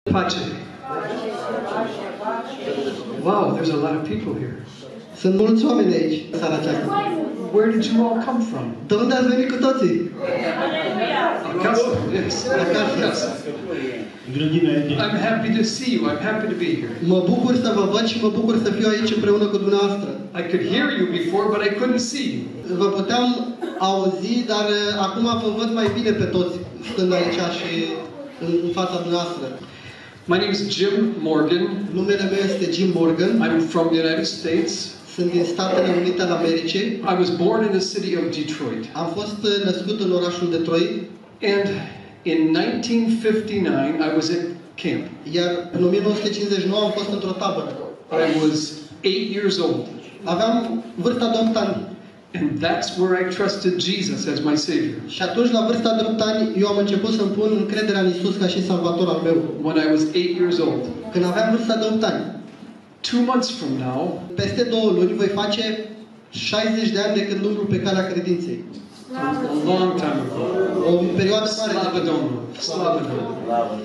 Pace. Wow, there's a lot of people here. Sunt mulți oameni aici, seara aceasta. Where did you all come from? De unde ați venit cu toții? Acasă. Yes. Acasă. I'm happy to see you. I'm happy to be here. Mă bucur să vă văd și mă bucur să fiu aici împreună cu dumneavoastră. I could hear you before, but I couldn't see you. Vă puteam auzi, dar acum vă văd mai bine pe toți stând aici și în fața dumneavoastră. My name is Jim Morgan. Numele meu este Jim Morgan. I'm from the United States. Sunt din Statele Unite ale Americii. I was born in the city of Detroit. Am fost născut în orașul Detroit. And in 1959, I was at camp. Iar în 1959 am fost într-o tabără. I was 8 years old. Aveam vârsta de 8 ani. And that's where I trusted Jesus as my Savior. Și atunci, la vârsta de 8 ani, eu am început să-mi pun încrederea în Iisus ca și salvator al meu. When I was 8 years old. Când aveam vârsta de 8 ani. 2 months from now, peste 2 luni, voi face 60 de ani de când umblu pe calea credinței. A long time ago. O perioadă mare de timp. Slavă Domnului.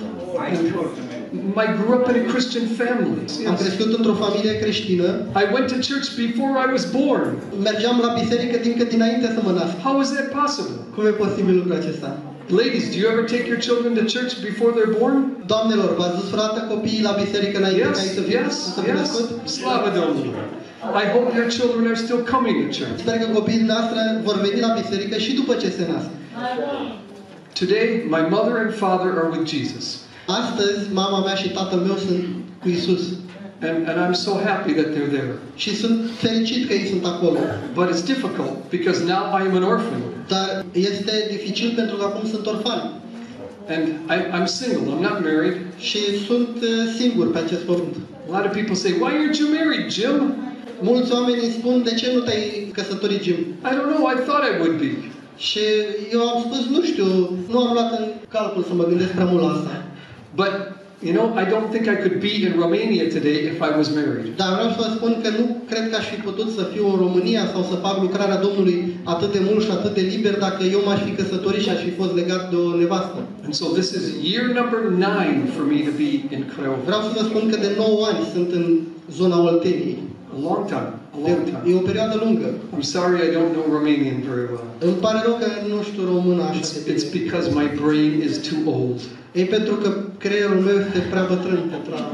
I grew up in a Christian family. Am crescut într-o familie creștină. I went to church before I was born. Mergeam la biserică încă dinainte să mă nasc. How is that possible? Cum e posibil lucrul acesta? Ladies, do you ever take your children to church before they're born? Doamnelor, v-ați dus vreodată copiii la biserică înainte ca ei să fie născut? Slavă Domnului. I hope your children are still coming to church. Sper că copiii noastre vor veni la biserică și după ce se nasc. Today, my mother and father are with Jesus. Astăzi, mama mea și tatăl meu sunt cu Isus. And I'm so happy that they're there. Și sunt fericit că ei sunt acolo. But it's difficult because now I am an orphan. Dar este dificil pentru că acum sunt orfan. And I'm single. I'm not married. Și sunt singur pe acest pământ. A lot of people say, "Why aren't you married, Jim?" Mulți oameni îmi spun, de ce nu te-ai căsătorit, Jim? I don't know. I thought I would be. Și eu am spus, nu știu, nu am luat în calcul să mă gândesc prea mult la asta. But you know, I don't think I could be in Romania today if I was married. Dar vreau să vă spun că nu cred că aș fi putut să fiu în România sau să fac lucrarea Domnului atât de mult și atât de liber dacă eu m-aș fi căsătorit și aș fi fost legat de o nevastă. And so this is year number 9 for me to be in Craiova. Vreau să vă spun că de 9 ani sunt în zona Olteniei. A long time. A long time. E o perioadă lungă. I'm sorry I don't know Romanian very well. Îmi pare rău că nu știu română așa de bine. It's because my brain is too old. E pentru că creierul meu este prea bătrân pentru a...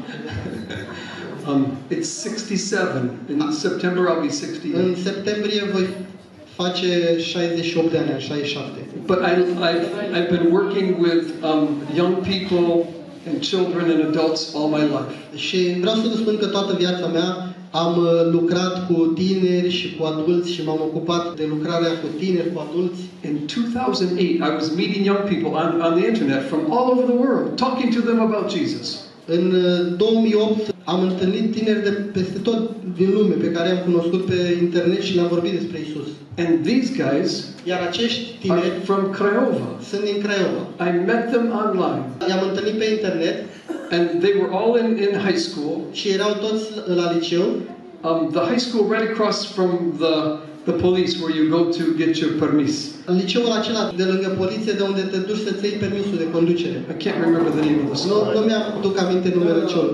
It's 67. In September I'll be 68. În septembrie voi face 68 de ani, 67. But I've been working with young people and children and adults all my life. Și vreau să vă spun că toată viața mea am lucrat cu tineri și cu adulți și m-am ocupat de lucrarea cu tineri, cu adulți. In 2008, I was meeting young people on the internet from all over the world, talking to them about Jesus. În 2008 am întâlnit tineri de peste tot din lume pe care am cunoscut pe internet și le-am vorbit despre Isus. And these guys Iar acești are tineri from Craiova. sunt din Craiova. I met them online. I-am întâlnit pe internet. And they were all in high school. Și erau toți la liceu. The high school right across from the police where you go to get your permis. Liceul acela de lângă poliție de unde te duci să-ți iei permisul de conducere. I can't remember the name of the school. Nu mi-aduc aminte numele liceului.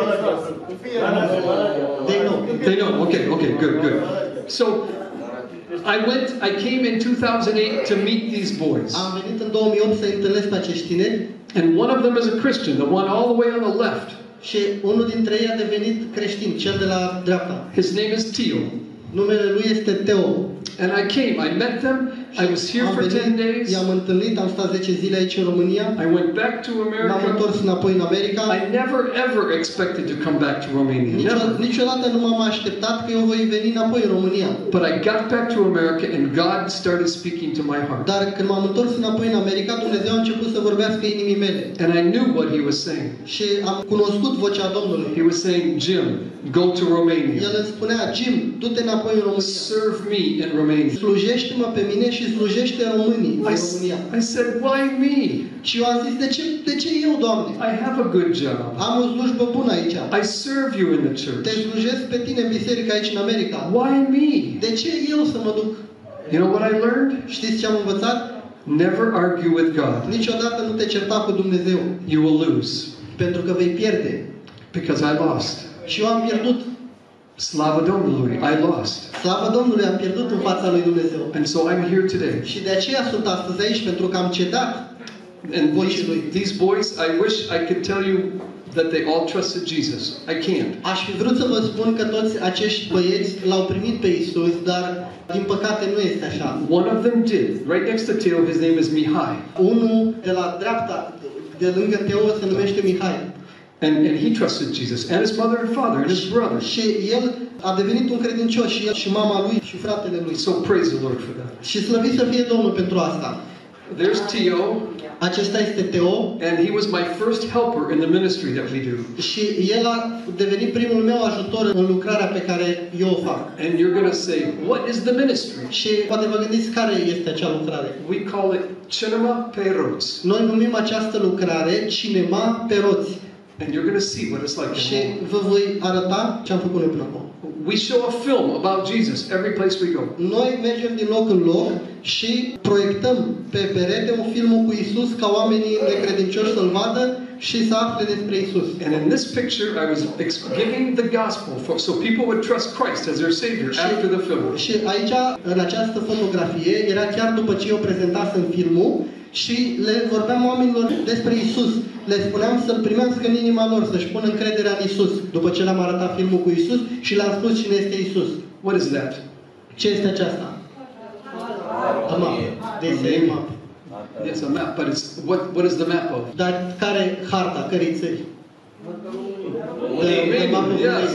They know. Okay, good. So I came in 2008 to meet these boys. Am venit în 2008 să întâlnesc pe acești tineri. And one of them is a Christian, the one all the way on the left. Și unul dintre ei a devenit creștin, cel de la dreapta. His name is Teo. Numele lui este Teo. And I met them. I was here for 10 days. I-am întâlnit, am stat 10 zile aici în România. I went back to America. M-am întors înapoi în America. I never ever expected to come back to Romania. Niciodată nu m-am așteptat că eu voi veni înapoi în România. But I got back to America and God started speaking to my heart. Dar când m-am întors înapoi în America, Dumnezeu a început să vorbească inimii mele. And I knew what He was saying. Și am cunoscut vocea Domnului. He was saying, "Jim, go to Romania. El îmi spunea, Jim, du-te înapoi în România. Serve me in Romania. Slujește-mă pe mine și slujește românii în România." I said, "Why me?" Și eu am zis, de ce eu, Doamne? I have a good job. Am o slujbă bună aici. I serve you in the church. Te slujesc pe tine în biserică aici în America. Why me? De ce eu să mă duc? You know what I learned? Știți ce am învățat? Never argue with God. Niciodată nu te certa cu Dumnezeu. You will lose. pentru că vei pierde. Because I lost. Și eu am pierdut. Slava Domnului, I lost. Slavă Domnului, am pierdut în fața lui Dumnezeu. And so I'm here today. Și de aceea sunt astăzi aici, pentru că am cedat. And these boys, I wish I could tell you that they all trusted Jesus. I can't. Aș fi vrut să vă spun că toți acești băieți l-au primit pe Isus, dar din păcate nu este așa. One of them did. Right next to Teo, his name is Mihai. Unul de la dreapta, de lângă Teo, se numește Mihai. And he trusted Jesus, and his mother and father, and his brother. Și el a devenit un credincios, și el și mama lui și fratele lui. So praise the Lord for that. Și slăvit să fie Domnul pentru asta. There's Teo. Acesta este Teo. And he was my first helper in the ministry that we do. Și el a devenit primul meu ajutor în lucrarea pe care eu o fac. And you're going to say, what is the ministry? Și poate vă gândiți care este acea lucrare. We call it Cinema pe roți. Noi numim această lucrare Cinema pe roți. And you're going to see what it's like. Și vă voi arăta ce am făcut noi până acum. We show a film about Jesus every place we go. Noi mergem din loc în loc și proiectăm pe perete un film cu Isus ca oamenii necredincioși să-L vadă și să afle despre Isus. And in this picture I was giving the gospel so people would trust Christ as their savior after the film. Și aici, în această fotografie, era chiar după ce eu prezentasem filmul și le vorbeam oamenilor despre Isus. Le spuneam să-L primească în inima lor, să-și pună încrederea în Isus. După ce le-am arătat filmul cu Isus și le-am spus cine este Isus. What is that? Ce este aceasta? A map. This is a map. It's a map, but it's what is the map of? Dar care harta, cărei țări? Yes.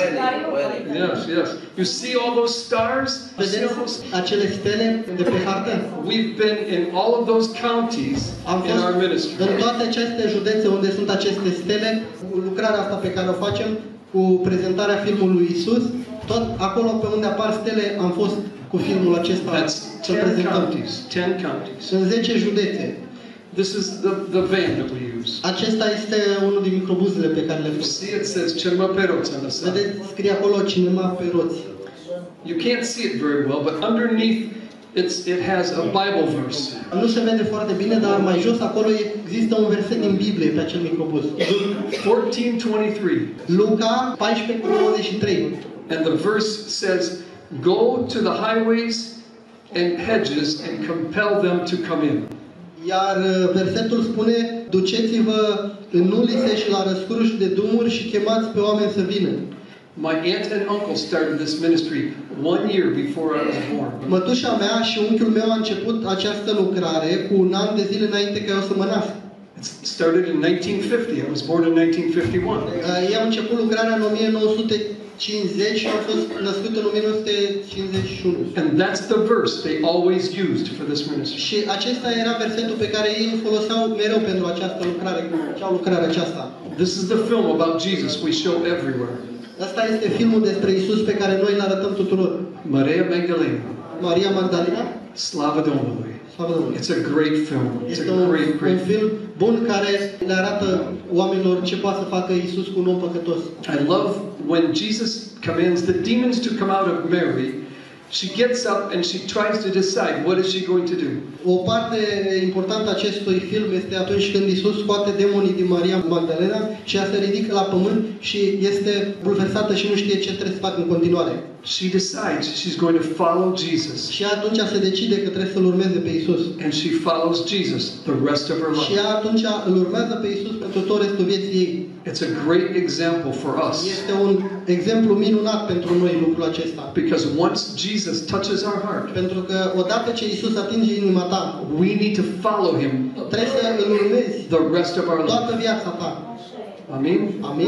Yes. You see all those stars? Vedeți acele stele de pe hartă? We've been in all of those counties in our ministry. În toate aceste județe unde sunt aceste stele, cu lucrarea asta pe care o facem, cu prezentarea filmului Isus, tot acolo pe unde apar stele am fost cu filmul acesta să prezentăm. 10 counties. În 10 județe. This is the van that we use. Acesta este unul din microbuzele pe care le folosim. See, it says Cinema pe roți on the side. Vedeți, scrie acolo Cinema pe roți. You can't see it very well, but underneath it has a Bible verse. Nu se vede foarte bine, dar mai jos acolo există un verset din Biblie pe acel microbuz. 14:23. Luca 14:23. And the verse says, "Go to the highways and hedges and compel them to come in." Iar versetul spune, duceți-vă în ulițe și la răscruși de drumuri și chemați pe oameni să vină. My aunt and uncle started this ministry 1 year before I was born. Mătușa mea și unchiul meu a început această lucrare cu un an de zile înainte ca eu să mă nasc. It started in 1950. I was born in 1951. Ei au început lucrarea în 1950 și au fost născut în 1951. And that's the verse they always used for this ministry. Și acesta era versetul pe care ei îl foloseau mereu pentru această lucrare, lucrarea aceasta. This is the film about Jesus we show everywhere. Asta este filmul despre Isus pe care noi îl arătăm tuturor. Maria Magdalena. Maria Magdalena. Slava Domnului. Slava Domnului. It's a great film. It's Este a great un film bun care le arată oamenilor ce poate să facă Isus cu un om păcătos. I love when Jesus commands the demons to come out of Mary. She gets up and she tries to decide what is she going to do. O parte importantă a acestui film este atunci când Isus scoate demonii din Maria Magdalena și ea se ridică la pământ și este bulversată și nu știe ce trebuie să facă în continuare. She decides she's going to follow Jesus. Și atunci se decide că trebuie să-L urmeze pe Isus. And she follows Jesus the rest of her Și life. ea atunci îl urmează pe Isus pentru tot restul vieții ei. It's a great example for us. Este un exemplu minunat pentru noi lucrul acesta. Because once Jesus touches our heart, Pentru că odată ce Isus atinge inima ta, we need to follow him trebuie să îl urmezi the rest of our life. toată viața ta. Amen. Amin?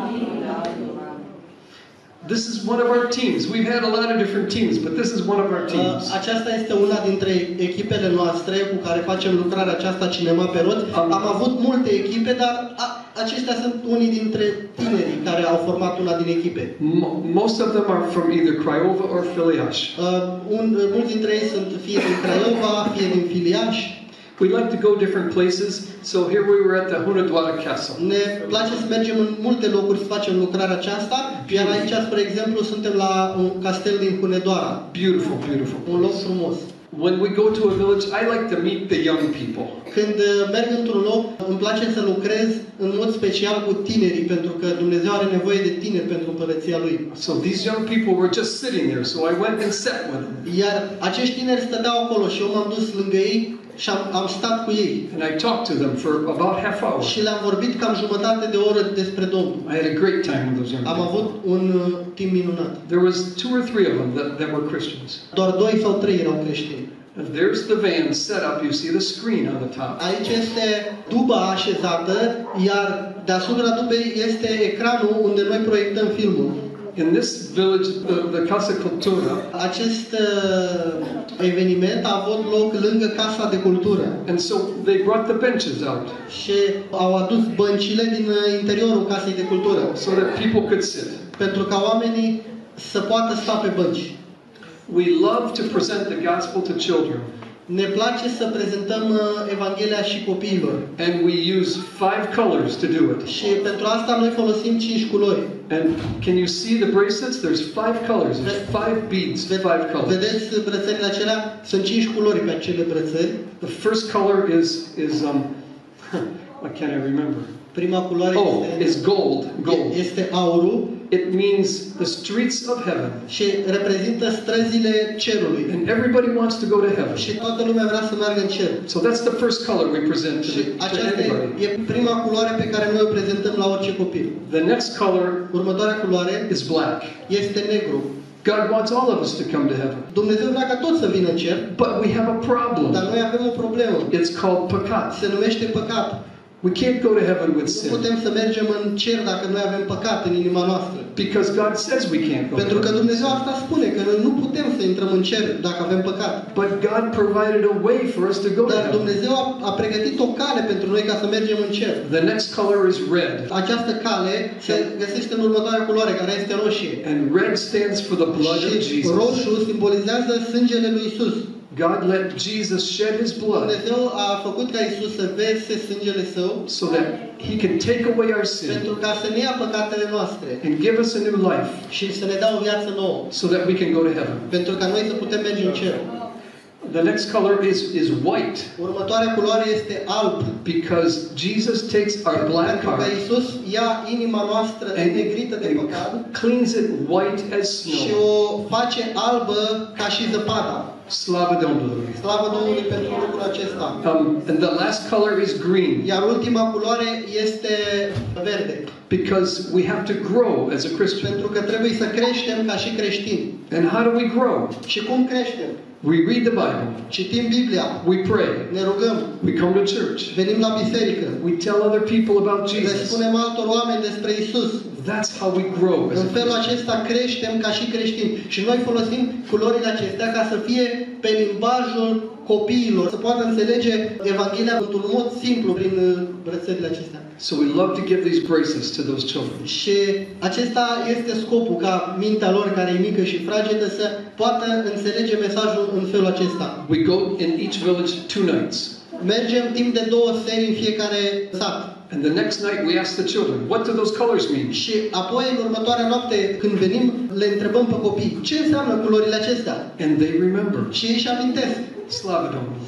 This is one of our teams. We've had a lot of different teams, but this is one of our teams. Aceasta este una dintre echipele noastre cu care facem lucrarea aceasta Cinema pe roți. Am avut multe echipe, dar aceștia sunt unii dintre tinerii care au format una din echipe. Most of them are from either Craiova or Filiaș. Mulți dintre ei sunt fie din Craiova, fie din Filiaș. We like to go different places, so here we were at the Hunedoara Castle. Ne place să mergem în multe locuri să facem lucrarea aceasta, iar aici, spre exemplu, suntem la un castel din Hunedoara. Beautiful, beautiful. Un loc frumos. When we go to a village, I like to meet the young people. Când merg într-un loc, îmi place să lucrez în mod special cu tinerii, pentru că Dumnezeu are nevoie de tineri pentru împărăția Lui. So these young people were just sitting there, so I went and sat with them. Iar acești tineri stăteau acolo și eu m-am dus lângă ei și am stat cu ei. And I talked to them for about half hour. Și le-am vorbit cam jumătate de oră despre Domnul. I had a great time with those young Am people. avut un timp minunat. There was 2 or 3 of them that were Christians. Doar 2 sau 3 erau creștini. And there's the van set up. You see the screen on the top. Aici este duba așezată, iar deasupra dubei este ecranul unde noi proiectăm filmul. In this village, the Casa Cultura, Acest eveniment a avut loc lângă Casa de Cultură and so they brought the benches out și au adus băncile din interiorul Casei de Cultură so that people could sit. pentru ca oamenii să poată sta pe bănci. We love to present the gospel to children, Ne place să prezentăm Evanghelia și copiilor. and we use 5 colors to do it. Și pentru asta noi folosim 5 culori. And can you see the bracelets? There's 5 colors. There's 5 beads, 5 colors. Vedeți brățările acelea? Sunt 5 culori pe acele brățări. The first color is what can I remember? Prima culoare Is gold. Gold. este aurul It means the streets of heaven. și reprezintă străzile cerului. And everybody wants to go to heaven. Și toată lumea vrea să meargă în cer. So that's the first color we present to Și aceasta anybody. e prima culoare pe care noi o prezentăm la orice copil. The next color Următoarea culoare is black. este negru. God wants all of us to come to heaven. Dumnezeu vrea ca toți să vină în cer, But we have a problem. dar noi avem o problemă. It's called păcat. Se numește păcat. We can't go to heaven with Nu sin. putem să mergem în cer dacă noi avem păcat în inima noastră. Because God says we can't go. Pentru to că heaven. Dumnezeu asta spune, că noi nu putem să intrăm în cer dacă avem păcat. But God provided a way for us to go to Dar heaven. Dumnezeu a pregătit o cale pentru noi ca să mergem în cer. The next color is red. Această cale se găsește în următoarea culoare, care este roșie. And red stands for the blood of Și Jesus. roșu simbolizează sângele lui Isus. God let Jesus shed his blood Dumnezeu a făcut ca Isus să verse sângele său so that he can take away our sin pentru ca să ne ia păcatele noastre and give us a new life și să ne dea o viață nouă, so that we can go to heaven. pentru ca noi să putem merge în cer. The next color is white Următoarea culoare este alb, because Jesus takes our black pentru că heart Isus ia inima noastră negrită de păcat and cleans it white as și snow. o face albă ca și zăpada. Slava Domnului. Slavă Domnului pentru lucrul acesta. And the last color is green Iar ultima culoare este verde, because we have to grow as a Christian. pentru că trebuie să creștem ca și creștini. And how do we grow? Și cum creștem? We read the Bible. Citim Biblia, We pray. ne rugăm, We come to church. venim la biserică, We tell other people about le Jesus. spunem altor oameni despre Isus. That's how we grow as În a felul Christian. acesta creștem ca și creștini. Și noi folosim culorile acestea ca să fie pe limbajul copiilor, să poată înțelege Evanghelia într-un mod simplu prin brățările acestea. So we love to give these bracelets to those children. Și acesta este scopul, ca mintea lor, care e mică și fragedă, să poată înțelege mesajul în felul acesta. We go in each village 2 nights. Mergem timp de 2 seri în fiecare sat. And the next night we ask the children, what do those colors mean? Și apoi, în următoarea noapte, când venim, le întrebăm pe copii, ce înseamnă culorile acestea? And they remember. Și ei își amintesc. Slava Domnului.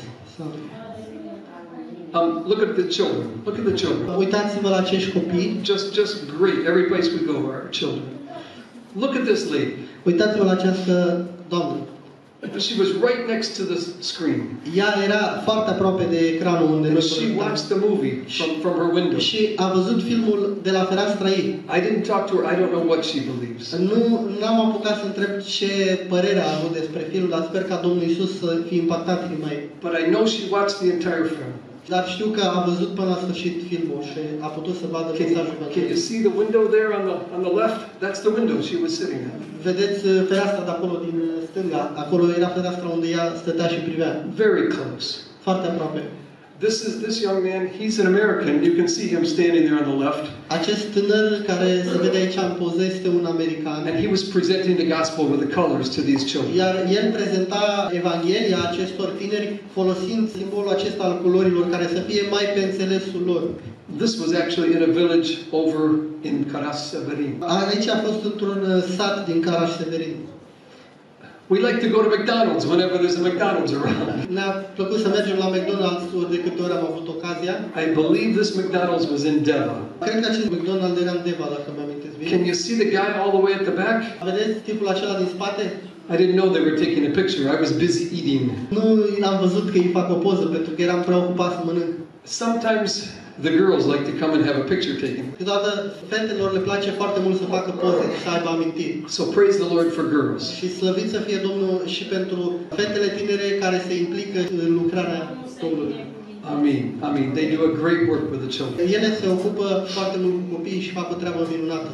Look at the children. Look at the children. Uitați-vă la acești copii. Just great. Every place we go, our children. Look at this lady. Uitați-vă la această doamnă. She was right next to the screen. Ea era foarte aproape de ecranul unde And noi she proiectam. watched the movie from her window. Și a văzut filmul de la fereastra ei. I didn't talk to her. I don't know what she believes. Nu am apucat să întreb ce părere a avut despre film, dar sper ca Domnul Iisus să fie impactat inima ei. But I know she watched the entire film. Dar știu că a văzut până la sfârșit filmul și a putut să vadă mesajul pe Can you see the window there on the left? That's the window she was sitting at. Vedeți fereastra de acolo din stânga, acolo era fereastra unde ea stătea și privea. Very close. Foarte aproape. This young man, he's an American. You can see him standing there on the left. Acest tânăr care se vede aici în poză este un american. And he was presenting the gospel with the colors to these children. Iar el prezenta Evanghelia acestor tineri folosind simbolul acesta al culorilor care să fie mai pe înțelesul lor. This was actually in a village over in Karas-Severin. Aici a fost într-un sat din Caraș-Severin. We like to go to McDonald's whenever there's a McDonald's around. Ne-a plăcut să mergem la McDonald's ori de câte ori am avut ocazia. I believe this McDonald's was in Deva. Cred că acest McDonald's era în Deva, dacă mi-amintesc bine. Can you see the guy all the way at the back? Vedeți tipul acela din spate? I didn't know they were taking a picture. I was busy eating. Nu am văzut că îi fac o poză, pentru că eram preocupat să mănânc. Sometimes the girls like to come and have a picture taken. Câteodată fetelor le place foarte mult să facă poze, să aibă amintiri. So praise the Lord for girls. Și slăvit să fie Domnul și pentru fetele tinere care se implică în lucrarea Domnului. Amen. Amen. They do a great work with the children. Ele se ocupă foarte mult cu copiii și fac o treabă minunată.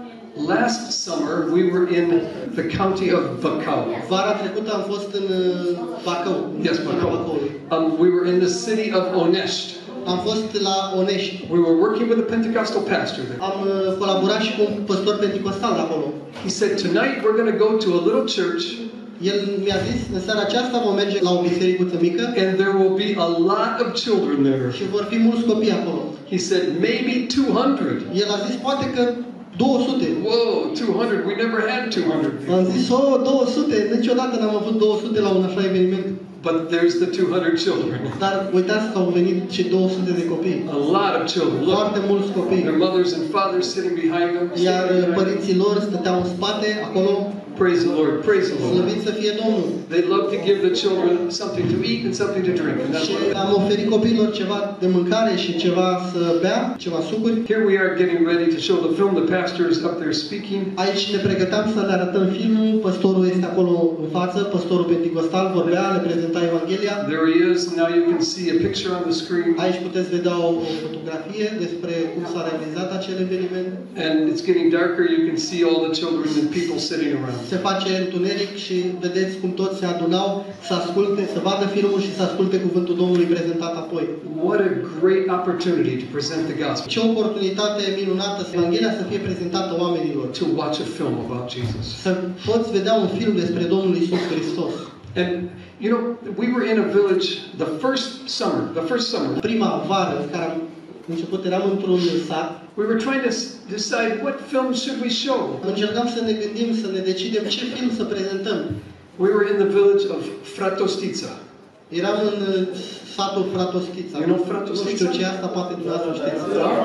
Last summer we were in the county of Bacau. Vara trecută am fost în Bacău. Yes, Bacau. We were in the city of Onești. Am fost la Onești. We were working with a Pentecostal pastor there. Am colaborat și cu un păstor pentecostal de acolo. He said, tonight we're going to go to a little church. El mi-a zis, în seara aceasta vom merge la o bisericuță mică. And there will be a lot of children there. Și vor fi mulți copii acolo. He said, maybe 200. El a zis, poate că 200. Whoa, 200. We never had 200. Am zis, 200. Niciodată n-am avut 200 la un așa eveniment. But there's the 200 children. Dar uitați că au venit și 200 de copii. A lot of children. Look, Foarte mulți copii. their mothers and fathers sitting behind them. Iar părinții lor stăteau în spate, acolo. Praise the Lord. Praise the Lord. Slăvit să fie Domnul. They love to give the children something to eat and something to drink. And that's Și what am oferit copiilor ceva de mâncare și ceva să bea, ceva sucuri. here we are getting ready to show the film. The pastor is up there speaking. Aici ne pregăteam să le arătăm filmul, păstorul este acolo în față, păstorul pentecostal vorbea, le prezenta Evanghelia. There he is. Now you can see a picture on the screen. Aici puteți vedea o fotografie despre cum s-a realizat acel eveniment. And it's getting darker. You can see all the children and people sitting around. Se face întuneric și vedeți cum toți se adunau să asculte, să vadă filmul și să asculte cuvântul Domnului prezentat apoi. What a great opportunity to present the gospel. Ce oportunitate minunată Evanghelia să fie prezentată oamenilor. To watch a film about Jesus. Să poți vedea un film despre Domnul Iisus Hristos. And you know, we were in a village the first summer. Prima vară în care am început, eram într-un sat. We were trying to decide what film should we show. Încercam să ne gândim, să ne decidem ce film să prezentăm. We were in the village of Fratostița. Eram în satul Fratostița. You know Fratostița? Nu știu ce asta, poate dumneavoastră știți.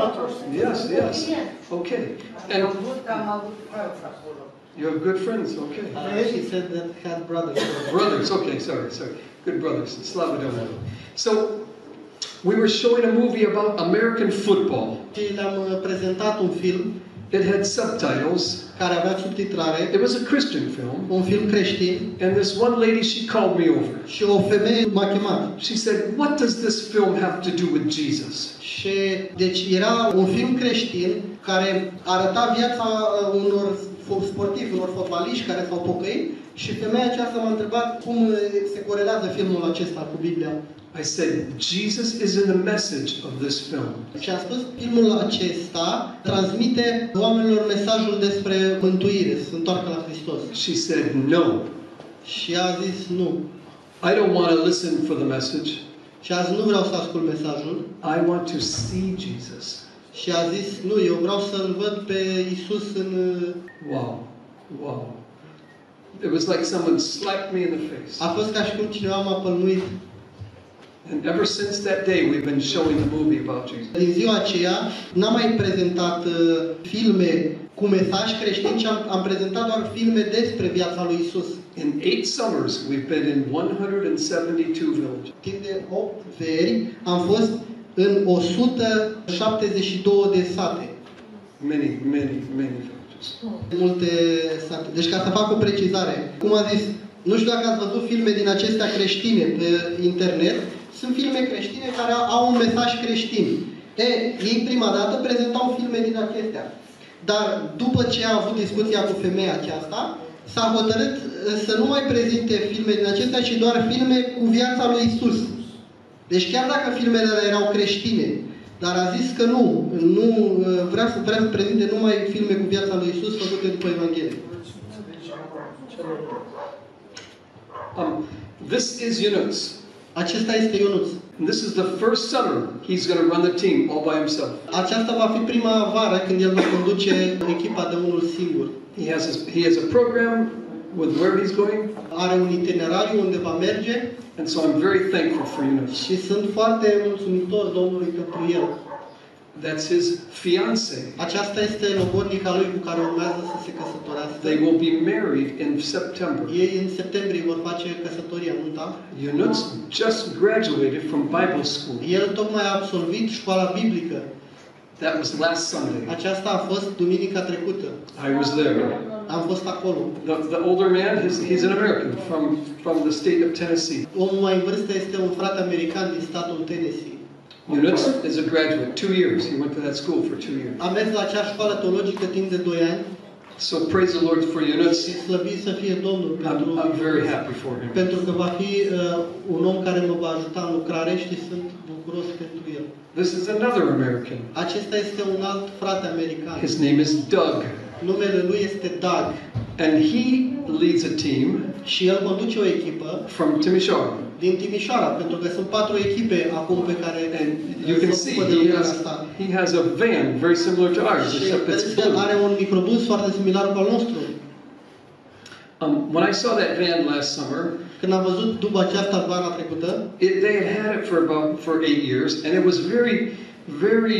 Yes, yes. Okay. And you have good friends, okay. He said that he had brothers. Brothers, okay, sorry. Good brothers. Slava Domnului. So, we were showing a movie about American football. Și le-am prezentat un film It had subtitles. care avea subtitrare. It was a Christian film. Un film creștin. And this one lady, she called me over. Și o femeie m-a chemat. She said, what does this film have to do with Jesus? Și deci era un film creștin care arăta viața unor sportivi, unor fotbaliști care s-au pocăit și femeia aceasta m-a întrebat cum se corelează filmul acesta cu Biblia. I said, Jesus is in the message of this film. Și am spus, filmul acesta transmite oamenilor mesajul despre mântuire, să se întoarcă la Hristos. She said, no. Și a zis, nu. I don't want to listen for the message. Și a zis, nu vreau să ascult mesajul. I want to see Jesus. Și a zis, nu, eu vreau să-L văd pe Iisus în... Wow. It was like someone slapped me in the face. A fost ca și cum cineva m-a pălmuit. And ever since that day, we've been showing the movie about Jesus. Din ziua aceea, n-am mai prezentat filme cu mesaj creștin, ci am prezentat doar filme despre viața lui Isus. In 8 summers, we've been in 172 villages. Timp de 8 veri am fost în 172 de sate. Many villages. Multe sate. Deci ca să fac o precizare, cum a zis, nu știu dacă ați văzut filme din acestea creștine pe internet, sunt filme creștine care au un mesaj creștin. Ei prima dată prezentau filme din acestea. Dar după ce a avut discuția cu femeia aceasta, s-a hotărât să nu mai prezinte filme din acestea, ci doar filme cu viața lui Isus. Deci chiar dacă filmele erau creștine, dar a zis că nu vrea să prezinte numai filme cu viața lui Isus făcute după Evanghelie. This is Yunus. Acesta este Ionuț. And this is the first summer he's going to run the team all by himself. Aceasta va fi prima vară când el va conduce echipa de unul singur. He has a program with where he's going. Are un itinerariu unde va merge And so I'm very thankful for Yunus. și sunt foarte mulțumitor Domnului pentru el. That's his fiancée. Aceasta este logodnica lui cu care urmează să se căsătorească. They will be married in September. Ei în septembrie vor face căsătoria, nu da? Yunus just graduated from Bible school. El tocmai a absolvit școala biblică. That was last Sunday. Aceasta a fost duminica trecută. I was there. Am fost acolo. The older man, he's an American from the state of Tennessee. Omul mai în vârstă este un frate american din statul Tennessee. Yunus is a graduate, 2 years. He went to that school for 2 years. A mers la acea școală teologică timp de 2 ani. So praise the Lord for Yunus. Și slăvit să fie Domnul pentru, I'm very happy for him. pentru că va fi un om care mă va ajuta în lucrare și sunt bucuros pentru el. This is another American. Acesta este un alt frate american. His name is Doug. Numele lui este Doug. And he leads a team Și el conduce o echipă from Timișoara. din Timișoara, pentru că sunt 4 echipe acum pe care And you can see he has a van very similar to ours, Și except it's vedeți că blue. are un microbus foarte similar cu al nostru. When I saw that van last summer, Când am văzut după aceasta vara trecută, they had it for 8 years, and it was very, very.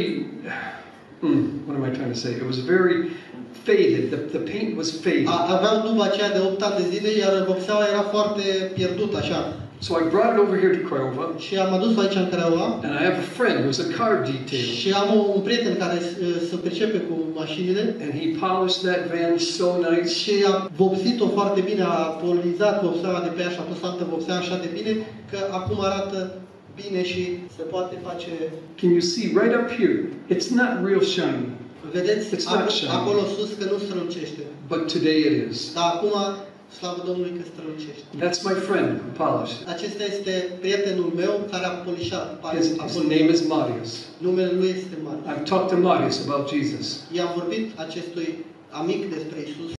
What am I trying to say? It was very faded. The paint was faded. aveau după aceea de 8 ani de zile, iar vopseaua era foarte pierdută așa. So I brought it over here to Craiova, Și am adus aici în Craiova. and I have a friend who's a car detailer, Și am un prieten care se pricepe cu mașinile. and he polished that van so nice. Și a vopsit-o foarte bine, a polinizat vopseaua de pe ea și a pus altă vopsea așa de bine, că acum arată bine și se poate face. Can you see right up here? It's not real shiny, Vedeți It's not shiny. acolo sus că nu strălucește. but today it is. Dar acum, slavă Domnului că strălucește. That's my friend who polished it. Acesta este prietenul meu care a polișat. His name is Marius. Numele lui este Marius. I've talked to Marius about Jesus. I-am vorbit acestui amic despre Isus.